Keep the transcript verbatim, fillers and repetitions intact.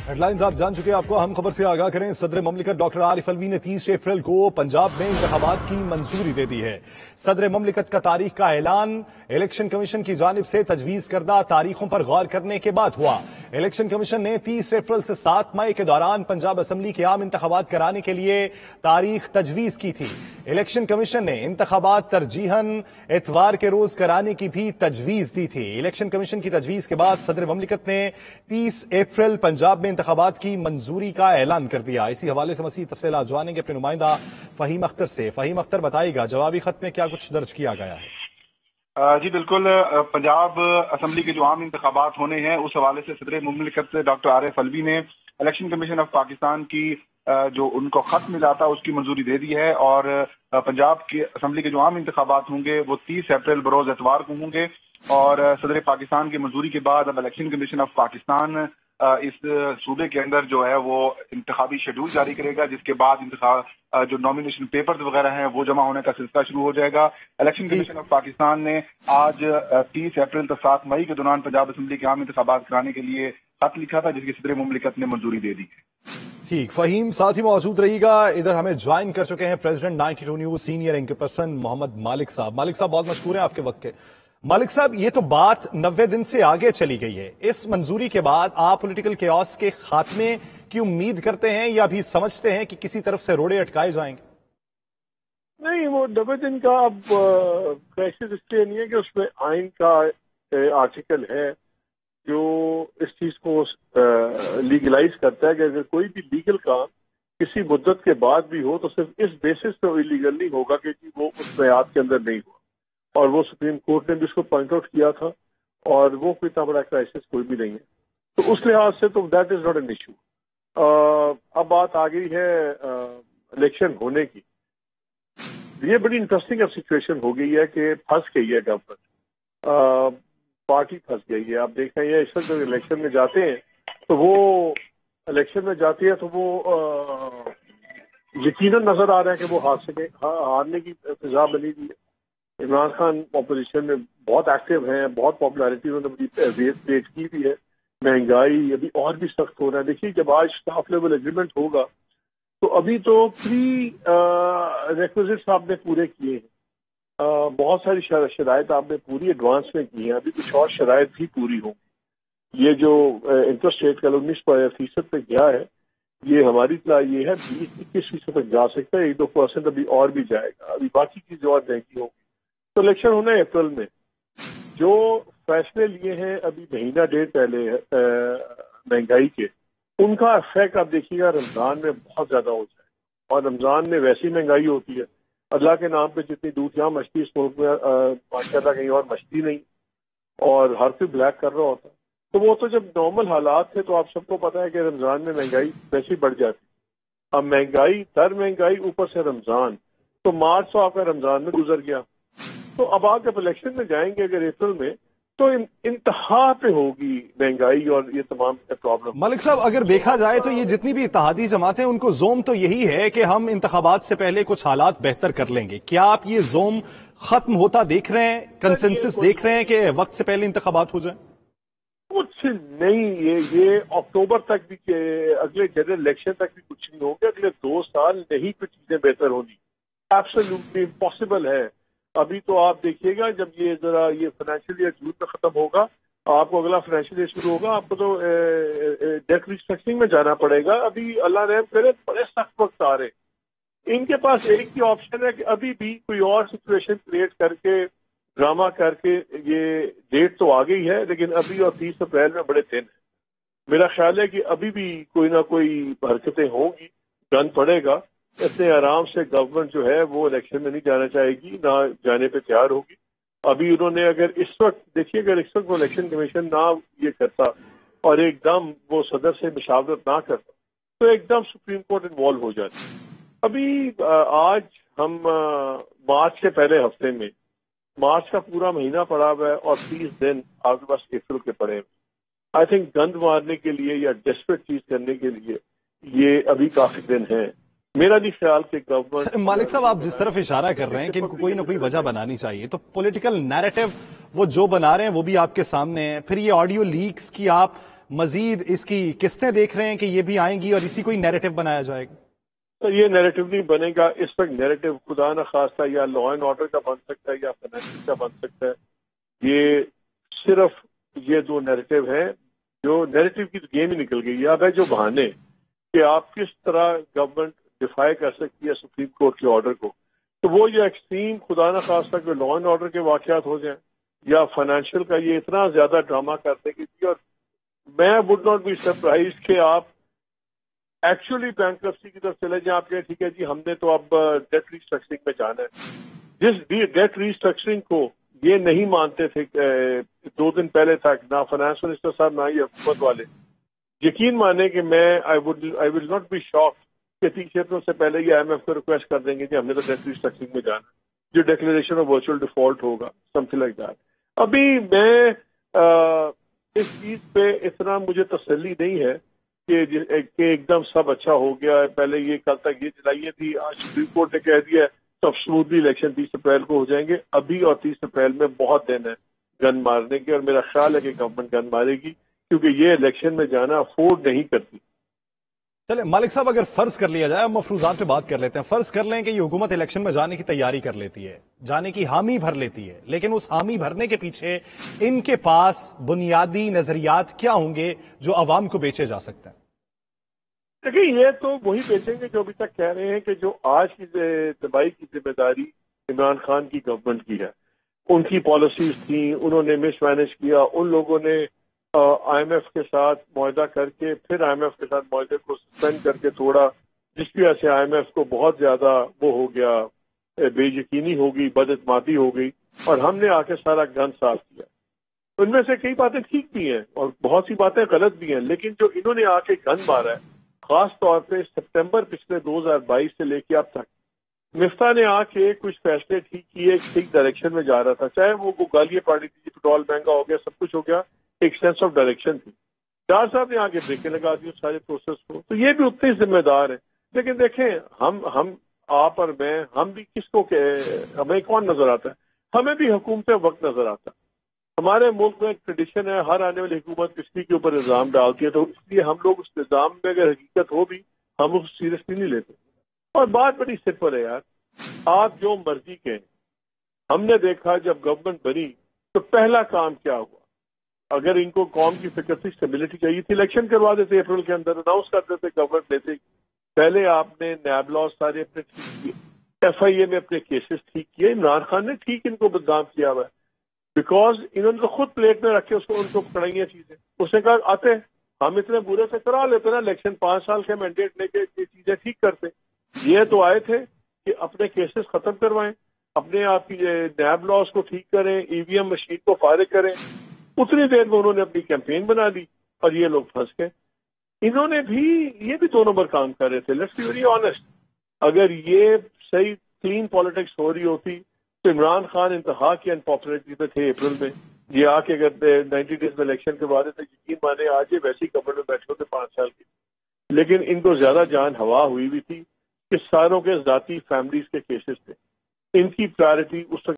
Head lines आप जान चुके हैं। आपको अहम खबर से आगाह करें। सदर ममलिकत डॉक्टर आरिफ अलवी ने तीस अप्रैल को पंजाब में इंतखाबात की मंजूरी दे दी है। सदर ममलिकत का तारीख का ऐलान इलेक्शन कमीशन की जानिब से तजवीज करदा तारीखों पर गौर करने के बाद हुआ। इलेक्शन कमीशन ने तीस अप्रैल से सात मई के दौरान पंजाब असम्बली के आम इंतखाबात कराने के लिए तारीख तजवीज की थी। इलेक्शन कमीशन ने इंतखाबात तरजीहन इतवार के रोज कराने की भी तजवीज दी थी। इलेक्शन कमीशन की तजवीज के बाद सदर ममलिकत ने तीस अप्रैल पंजाब में इंतखाबात की मंजूरी का ऐलान कर दिया। इसी हवाले से मज़ीद तफसीलात जानेंगे अपने नुमाइंदा फहीम अख्तर से। फहीम अख्तर, बताइएगा जवाबी खत में क्या कुछ दर्ज किया गया है? जी बिल्कुल, पंजाब असम्बली के जो आम इंतखाबात होने हैं उस हवाले से सदर मुमलिकत डॉक्टर आरिफ अलवी ने इलेक्शन कमीशन ऑफ पाकिस्तान की जो उनको खत मिला था उसकी मंजूरी दे दी है और पंजाब की असम्बली के जो आम इंतखाबात होंगे वो तीस अप्रैल बरोज एतवार को होंगे। और सदर पाकिस्तान की मंजूरी के बाद अब इलेक्शन कमीशन ऑफ पाकिस्तान इस सूबे के अंदर जो है वो इंतखाबी शेड्यूल जारी करेगा, जिसके बाद इंतखाब जो नॉमिनेशन पेपर्स वगैरह हैं वो जमा होने का सिलसिला शुरू हो जाएगा। इलेक्शन कमीशन ऑफ पाकिस्तान ने आज तीस अप्रैल से सात मई के दौरान पंजाब असम्बली के आम इंतखाबात कराने के लिए खत लिखा था, जिसकी सदर मुमलिकत ने मंजूरी दे दी है। ठीक, फहीम साथ ही मौजूद रहिएगा। इधर हमें ज्वाइन कर चुके हैं president ninety two news senior anchor person Mohammad Malik साहब। मालिक साहब, बहुत मशहूर है आपके वक्त के। मालिक साहब, ये तो बात नब्बे दिन से आगे चली गई है। इस मंजूरी के बाद आप पॉलिटिकल केओस के खात्मे की उम्मीद करते हैं या भी समझते हैं कि किसी तरफ से रोड़े अटकाए जाएंगे? नहीं, वो नब्बे दिन का अब क्राइसिस इसलिए नहीं है कि उसमें आइन का आर्टिकल है जो इस चीज को लीगलाइज करता है कि अगर कोई भी लीगल काम किसी मुद्दत के बाद भी हो तो सिर्फ इस बेसिस पे इलीगल नहीं होगा कि वो उस मियाद के अंदर नहीं हुआ। और वो सुप्रीम कोर्ट ने भी उसको पॉइंट आउट किया था और वो कोई इतना बड़ा क्राइसिस कोई भी नहीं है। तो उस लिहाज से तो that is not an issue. अब बात आ गई है इलेक्शन होने की। ये बड़ी इंटरेस्टिंग अब सिचुएशन हो गई है कि फंस गई है गवर्नमेंट, पार्टी फंस गई है। आप देख रहे हैं इस वक्त जब इलेक्शन में जाते हैं तो वो इलेक्शन में जाती है तो वो यकीनन नजर आ रहा है कि वो हार सके, हारने की फिजा बनी हुई है। इमरान खान अपोजिशन में बहुत एक्टिव हैं, बहुत पॉपुलैरिटी उन्होंने क्रिएट की भी है। महंगाई अभी और भी सख्त हो रहा है। देखिए, जब आज स्टाफ लेवल एग्रीमेंट होगा तो अभी तो प्री रिक्विजिट्स आपने पूरे किए हैं, बहुत सारी शराइत आपने पूरी एडवांस में की हैं, अभी कुछ और शराइत भी पूरी होंगी। ये जो इंटरेस्ट रेट का उन्नीस फीसद पे गया है, ये हमारी इतला ये है बीस इक्कीस फीसद तक जा सकता है, एक दो परसेंट अभी और भी जाएगा। अभी बाकी चीजें और महंगी होंगी। तो इलेक्शन होना है अप्रैल में। जो फैसले लिए हैं अभी महीना डेढ़ पहले महंगाई के, उनका इफेक्ट आप देखिएगा रमजान में बहुत ज्यादा हो जाए। और रमजान में वैसी महंगाई होती है, अल्लाह के नाम पे जितनी दूध यहाँ मछली इस मुल्क में माशाल्लाह कहीं और मछली नहीं, और हर कोई ब्लैक कर रहा होता है। तो वो तो जब नॉर्मल हालात थे तो आप सबको पता है कि रमजान में महंगाई वैसे ही बढ़ जाती। अब महंगाई दर महंगाई ऊपर से रमजान, तो मार्च तो आपका रमजान में गुजर गया। तो अब आप जब इलेक्शन में जाएंगे अगर अप्रैल में तो इंतहा पे होगी महंगाई और ये तमाम प्रॉब्लम। मलिक साहब, अगर देखा जाए तो ये जितनी भी इत्तेहादी जमातें हैं उनको जोम तो यही है कि हम इंतखाबात से पहले कुछ हालात बेहतर कर लेंगे। क्या आप ये जोम खत्म होता देख रहे हैं, कंसेंसस देख रहे हैं कि वक्त से पहले इंतखाबात हो जाए? कुछ नहीं, ये ये अक्टूबर तक भी, अगले जनरल इलेक्शन तक भी कुछ नहीं होगा। अगले दो साल नहीं कुछ चीजें बेहतर होनी, एब्सोल्युटली इम्पॉसिबल है। अभी तो आप देखिएगा जब ये जरा ये फाइनेंशियल ईयर जून में खत्म होगा, आपको अगला फाइनेंशियल ईयर शुरू होगा, आपको तो डेट रिस्ट्रक्चरिंग में जाना पड़ेगा। अभी अल्लाह रहम करे बड़े सख्त वक्त आ रहे। इनके पास एक ही ऑप्शन है कि अभी भी कोई और सिचुएशन क्रिएट करके, ड्रामा करके, ये डेट तो आ गई है लेकिन अभी और तीस अप्रैल में बड़े दिन है। मेरा ख्याल है कि अभी भी कोई ना कोई हरकतें होंगी, गन पड़ेगा। इतने आराम से गवर्नमेंट जो है वो इलेक्शन में नहीं जाना चाहेगी, ना जाने पे तैयार होगी। अभी उन्होंने अगर इस वक्त देखिए, अगर इस वक्त वो इलेक्शन कमीशन ना ये करता और एकदम वो सदर से मुशावरत ना करता तो एकदम सुप्रीम कोर्ट इन्वॉल्व हो जाती। अभी आज हम मार्च के पहले हफ्ते में, मार्च का पूरा महीना पड़ा हुआ है और तीस दिन आपके पास अप्रैल के पड़े। आई थिंक गंद मारने के लिए या डेस्परेट चीज करने के लिए ये अभी काफी दिन है। मेरा भी ख्याल कि गवर्नमेंट। मालिक साहब, आप जिस तरफ इशारा कर रहे हैं कि इनको कोई ना कोई वजह बनानी चाहिए, तो पॉलिटिकल नैरेटिव वो जो बना रहे हैं वो भी आपके सामने है। फिर ये ऑडियो लीक्स की आप مزید اس کی قسطیں دیکھ رہے ہیں کہ یہ بھی آئیں گی اور اسی کو ہی نیریٹو بنایا جائے گا؟ تو یہ نیریٹو نہیں بنے گا اس وقت. نیریٹو خدا نہ خواستہ یا لا اینڈ آرڈر کا بن سکتا ہے یا فائنینشل کا بن سکتا ہے. یہ صرف یہ دو نیریٹو ہیں جو نیریٹو کی گیم ہی نکل گئی. اب ہے جو بہانے کہ آپ کس طرح گورنمنٹ ڈیفائی کر سکتی ہے سپریم کورٹ کے آرڈر کو, تو وہ یہ ایکسٹریم خدا نہ خواستہ کہ لا اینڈ آرڈر کے واقعات ہو جائیں یا فائنینشیل کا یہ اتنا زیادہ ڈرامہ کرتے کہ اور میں وڈ ناٹ بی سرپرائز کہ آپ ایکچولی بینکرپسی کی طرف چلے جائیں. آپ کہیں ٹھیک ہے جی ہم نے تو اب ڈیٹ ریسٹرکچرنگ میں جانا ہے. جس ڈیٹ ریسٹرکچرنگ کو یہ نہیں مانتے تھے دو دن پہلے تک نہ فائنانس منسٹر صاحب نہ ہی حکومت والے, یقین مانے کہ میں I would I will not be shock کہ تین چھیتروں سے پہلے یہ آئی ایم ایف کو ریکویسٹ کر دیں گے کہ ہم نے تو ڈیٹ ریسٹرکچرنگ میں جانا ہے, جو ڈیکلیریشن آف ورچوئل ڈیفالٹ ہوگا سم تھنگ لائک دیٹ. ابھی میں اس چیز پہ اتنا مجھے تسلی نہیں ہے کہ ایک دم سب اچھا ہو گیا ہے. پہلے یہ کل تک یہ چلائیے تھی, آج سپریم کورٹ نے کہہ دیا ہے تو اب اسموتھلی الیکشن تیس اپریل کو ہو جائیں گے. ابھی اور تیس اپریل میں بہت دن ہے گن مارنے کے, اور میرا خیال ہے کہ گورنمنٹ گن مارے گی کیونکہ یہ الیکشن میں جانا افورڈ نہیں کرتی. چلے مالک صاحب, اگر فرض کر لیا جائے, ہم مفروضات پہ بات کر لیتے ہیں, فرض کر لیں کہ یہ حکومت الیکشن میں جانے کی تیاری کر لیتی ہے, جانے کی حامی بھر لیتی ہے, لیکن اس حامی بھرنے کے پیچھے ان کے پاس بنیادی نظریات کیا ہوں گے جو عوام کو بیچے جا سکتے ہیں؟ دیکھیں یہ تو وہی بیچیں گے جو ابھی تک کہہ رہے ہیں کہ جو آج کی دبائی کی ذمہ داری عمران خان کی گورنمنٹ کی ہے. ان کی پالیسیز تھیں, انہوں نے مس مینج کیا, ان لوگوں نے آئی ایم ایف کے ساتھ معاہدہ کر کے پھر آئی ایم ایف کے ساتھ معاہدے کو سسپینڈ کر کے توڑا, جس کی وجہ سے آئی ایم ایف کو بہت زیادہ وہ ہو گیا, بے یقینی ہو گئی, بد اعتمادی ہو گئی, اور ہم نے آ کے سارا گن صاف کیا. ان میں سے کئی باتیں ٹھیک بھی ہیں اور بہت سی باتیں غلط بھی ہیں, لیکن جو انہوں نے آ کے گن مارا ہے خاص طور پہ سپٹمبر پچھلے دو ہزار بائیس سے لے کے اب تک, مفتہ نے آ کے کچھ فیصلے ٹھیک کیے, ٹھیک ڈائریکشن میں جا رہا تھا, چاہے وہ گالیاں پاڑی تھی, پیٹرول مہنگا ہو گیا, سب کچھ ہو گیا, ایک سینس آف ڈائریکشن تھی. چار صاحب نے آگے بریکیں لگا دی سارے پروسیس کو, تو یہ بھی اتنے ذمہ دار ہیں. لیکن دیکھیں ہم ہم آپ اور میں, ہم بھی کس کو کہ ہمیں کون نظر آتا ہے؟ ہمیں بھی حکومت وقت نظر آتا ہے. ہمارے ملک میں ایک ٹریڈیشن ہے, ہر آنے والی حکومت پچھلی کے اوپر الزام ڈالتی ہے, تو اس لیے ہم لوگ اس نظام میں اگر حقیقت ہو بھی ہم اس سیریسلی نہیں لیتے. اور بات بڑی سمپل ہے یار, آپ جو مرضی کہیں, ہم نے دیکھا جب گورنمنٹ بنی تو پہلا کام کیا ہوا, اگر ان کو قوم کی فکر تھی, اسٹیبلٹی چاہیے تھی, الیکشن کروا دیتے اپریل کے اندر, اناؤنس کر دیتے, گورنمنٹ لیتے. پہلے آپ نے نیب لاز سارے اپنے ٹھیک کیے, ایف آئی اے میں اپنے کیسز ٹھیک کیے. عمران خان نے ٹھیک ان کو بدنام کیا ہوا ہے بیکاز انہوں نے تو خود پلیٹ میں رکھے اس کو, ان کو پکڑائی چیزیں. اس نے کہا آتے ہم اتنے برے سے کرا لیتے نا الیکشن, پانچ سال کے مینڈیٹ لے کے یہ چیزیں ٹھیک کرتے. یہ تو آئے تھے کہ اپنے کیسز ختم کروائیں, اپنے آپ کی نیب لاز کو ٹھیک کریں, ای وی ایم مشین کو فارغ کریں. اتنی دیر میں انہوں نے اپنی کیمپین بنا لی اور یہ لوگ پھنس گئے. انہوں نے بھی یہ بھی دو نمبر کام کر رہے تھے. لیٹس بی ویری آنےسٹ, اگر یہ صحیح کلین پالیٹکس ہو رہی ہوتی تو عمران خان انتہا کی انپاپولرٹی پہ تھے اپریل میں, یہ آ کے اگر نائنٹی ڈیز میں الیکشن کے بعد یقین مانے آج یہ ویسی گورنمنٹ میں بیٹھے ہوتے پانچ سال کی. لیکن ان کو زیادہ جان ہوا ہوئی بھی تھی کہ ساروں کے ذاتی فیملیز کے کیسز تھے. ان کی پرائرٹی اس